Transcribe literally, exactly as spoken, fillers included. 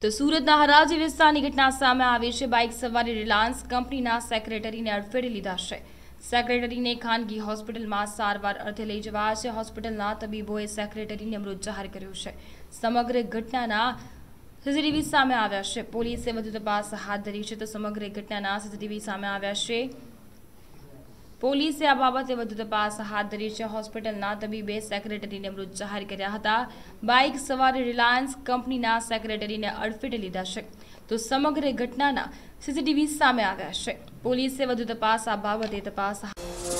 તો સુરતના હરાજી વિસ્તારની ઘટના સામે આવી છે। બાઇક સવારે રિલાયન્સ કંપનીના સેક્રેટરીને અડફેટે લીધા છે। સેક્રેટરીને ખાનગી હોસ્પિટલમાં સારવાર અર્થે લઈ જવાયા છે। હોસ્પિટલના તબીબોએ સેક્રેટરીને મૃત જાહેર કર્યો છે। સમગ્ર ઘટનાના સીસીટીવી સામે આવ્યા છે। પોલીસે વધુ તપાસ હાથ ધરી છે। તો સમગ્ર ઘટનાના સીસીટીવી સામે આવ્યા છે। પોલીસે આ બાબતે વધુ તપાસ હાથ ધરી છે। હોસ્પિટલના તબીબે સેક્રેટરીને મૃત જાહેર કર્યા હતા। બાઇક સવારે રિલાયન્સ કંપનીના સેક્રેટરીને અડફેટે લીધા છે। તો સમગ્ર ઘટનાના સીસીટીવી સામે આવ્યા છે। પોલીસે વધુ તપાસ આ બાબતે તપાસ